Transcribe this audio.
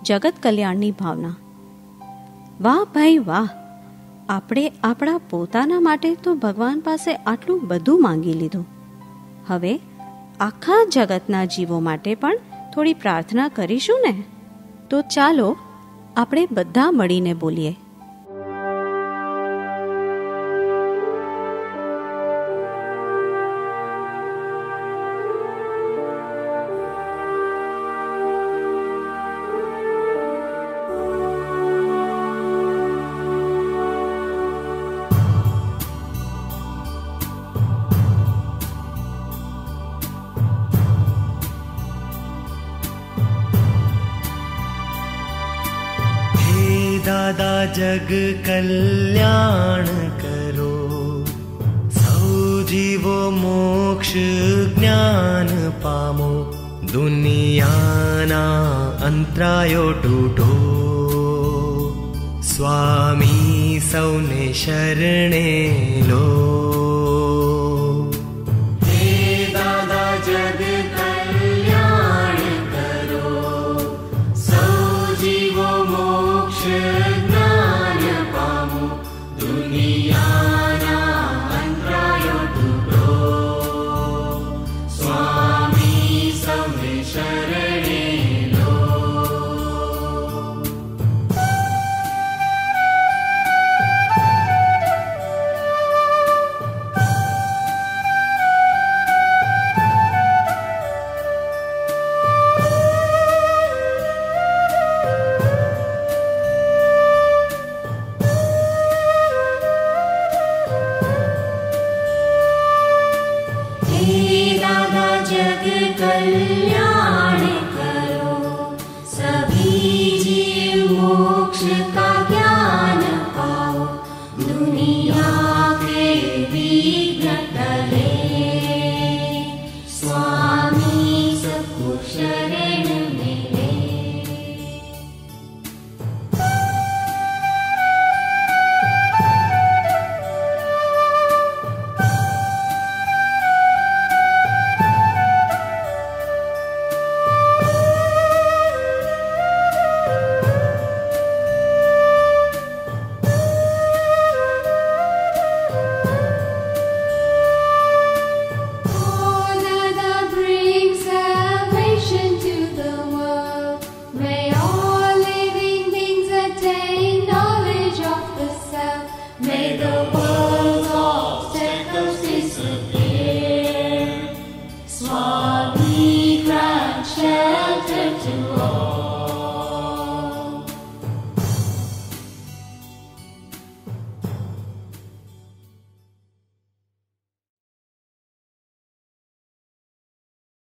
જગત કલ્યાણની ભાવના. વાહ ભાઈ વાહ, આપણે આપણા પોતાના માટે તો ભગવાન પાસે આટલું બધું માંગી લીધું. હવે આખા જગતના જીવો માટે પણ થોડી પ્રાર્થના કરીશું ને. તો ચાલો આપણે બધા મળીને બોલીએ. दादा जग कल्याण करो, सौ जीवो मोक्ष ज्ञान पामो, दुनियाना अंतरायो टूटो, स्वामी सौने शरणे लो. कल्याण करो, सभी जीव मोक्ष का